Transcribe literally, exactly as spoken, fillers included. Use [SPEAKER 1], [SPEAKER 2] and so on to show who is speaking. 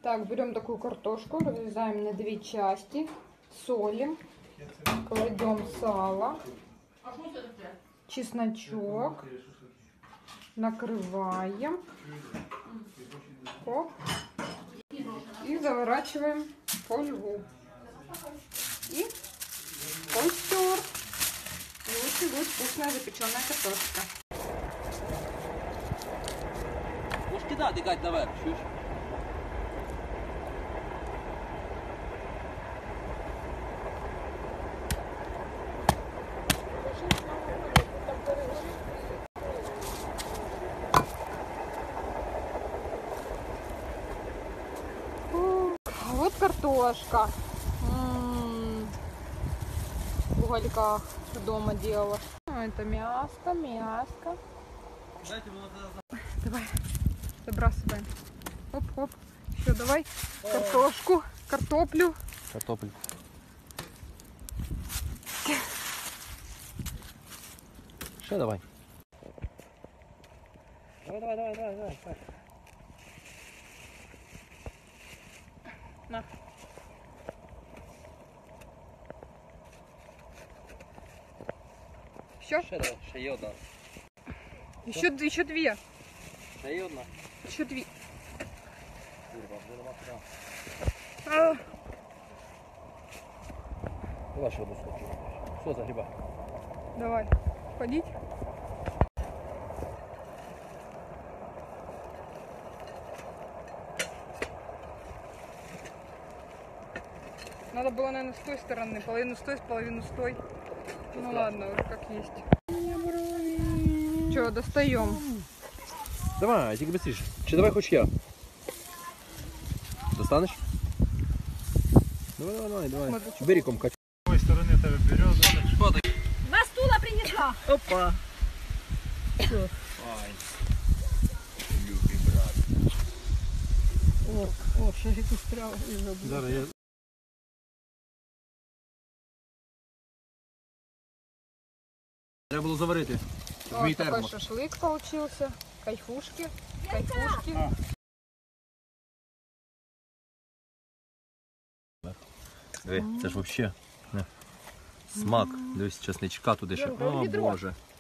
[SPEAKER 1] Так, берем такую картошку, разрезаем на две части, солим, кладем сало, чесночок, накрываем, оп, и заворачиваем в фольгу. И констер. И очень будет вкусная запеченная картошка.
[SPEAKER 2] Можешь кидать, Кать, наверх, чуешь?
[SPEAKER 1] А вот картошка. М-м-м. В угольках дома делала. А, это мяско, мяско. Давай, забрасываем. Оп-оп. Еще давай картошку, картоплю.
[SPEAKER 2] Картоплю. Что давай? Давай, давай, давай, давай, давай.
[SPEAKER 1] На. Все?
[SPEAKER 2] Ще давай, ще є одна.
[SPEAKER 1] Еще, еще две.
[SPEAKER 2] Ще є одна.
[SPEAKER 1] Еще две.
[SPEAKER 2] Курва, вже нема куди.
[SPEAKER 1] А,
[SPEAKER 2] Давай ще одну скочу. Все, загрібай.
[SPEAKER 1] давай. Ходить. Надо было, наверное, с той стороны. Половину с той, половину с той. Ну ладно, уже как есть. Че, достаем?
[SPEAKER 2] Давай, тільки быстріше. Чи давай хоч я? Достанеш? Давай, давай, давай.
[SPEAKER 1] Смотри,
[SPEAKER 2] Берегом качу.
[SPEAKER 3] С той стороны тебе береза.
[SPEAKER 2] Що ти?
[SPEAKER 4] Два стула принесла.
[SPEAKER 3] Опа.
[SPEAKER 2] Ай. Любий брат.
[SPEAKER 1] О, о, ще якусь стряла і забула.
[SPEAKER 3] Зараз я...
[SPEAKER 2] Треба було заварити.
[SPEAKER 1] Вот
[SPEAKER 2] Мій
[SPEAKER 1] такой
[SPEAKER 2] термос.
[SPEAKER 1] шашлык получился. Кайфушки. Кайфушки.
[SPEAKER 3] А.
[SPEAKER 2] Диви, це ж взагалі смак. Дивись, чесничка туди ще.
[SPEAKER 1] Юрка,
[SPEAKER 2] О,
[SPEAKER 1] відро.
[SPEAKER 2] Боже.